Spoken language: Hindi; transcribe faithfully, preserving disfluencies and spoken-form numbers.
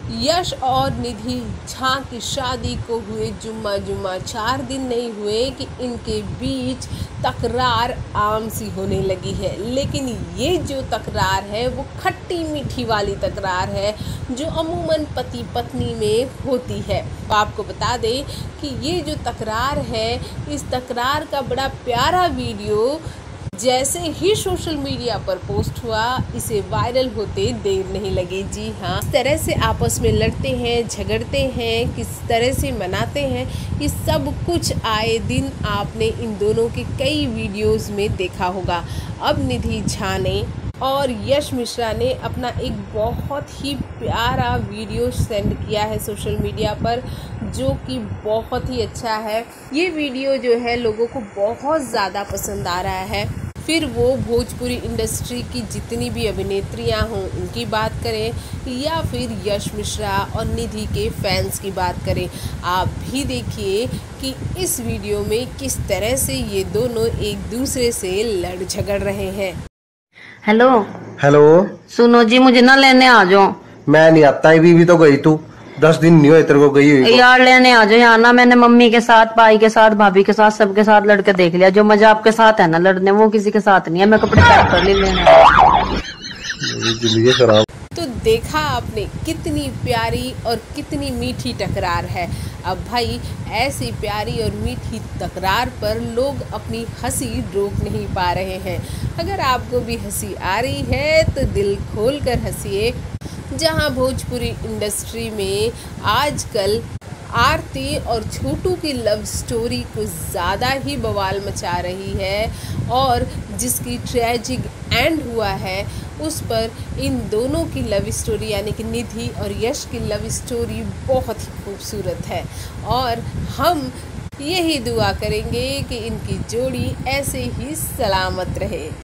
यश और निधि झा की शादी को हुए जुम्मा जुम्मा चार दिन नहीं हुए कि इनके बीच तकरार आम सी होने लगी है। लेकिन ये जो तकरार है वो खट्टी मीठी वाली तकरार है जो अमूमन पति पत्नी में होती है। तो आपको बता दें कि ये जो तकरार है, इस तकरार का बड़ा प्यारा वीडियो जैसे ही सोशल मीडिया पर पोस्ट हुआ, इसे वायरल होते देर नहीं लगी। जी हाँ, किस तरह से आपस में लड़ते हैं, झगड़ते हैं, किस तरह से मनाते हैं, ये सब कुछ आए दिन आपने इन दोनों के कई वीडियोस में देखा होगा। अब निधि झा ने और यश मिश्रा ने अपना एक बहुत ही प्यारा वीडियो सेंड किया है सोशल मीडिया पर, जो कि बहुत ही अच्छा है। ये वीडियो जो है लोगों को बहुत ज़्यादा पसंद आ रहा है। फिर वो भोजपुरी इंडस्ट्री की जितनी भी अभिनेत्रियां हों उनकी बात करें या फिर यश मिश्रा और निधि के फैंस की बात करें, आप भी देखिए कि इस वीडियो में किस तरह से ये दोनों एक दूसरे से लड़ झगड़ रहे हैं। हेलो हेलो, सुनो जी, मुझे ना लेने आ जाओ। मैं नहीं आता, बीवी भी तो गई तू, दस दिन नहीं हुए तेरे को गई हुई। यार लेने आ जाओ यहाँ ना। मैंने मम्मी के साथ, भाई के साथ, भाभी के साथ, सबके साथ लड़के देख लिया। जो मजा आपके साथ है ना लड़ने, वो किसी के साथ नहीं है। मैं कपड़े पैक कर ली, लेने जिंदगी खराब। तो देखा आपने कितनी प्यारी और कितनी मीठी टकरार है। अब भाई ऐसी प्यारी और मीठी तकरार पर लोग अपनी हंसी रोक नहीं पा रहे हैं। अगर आपको भी हंसी आ रही है तो दिल खोल कर हंसिए। जहां भोजपुरी इंडस्ट्री में आजकल आरती और छोटू की लव स्टोरी कुछ ज़्यादा ही बवाल मचा रही है और जिसकी ट्रेजिक एंड हुआ है, उस पर इन दोनों की लव स्टोरी यानी कि निधि और यश की लव स्टोरी बहुत ही खूबसूरत है। और हम यही दुआ करेंगे कि इनकी जोड़ी ऐसे ही सलामत रहे।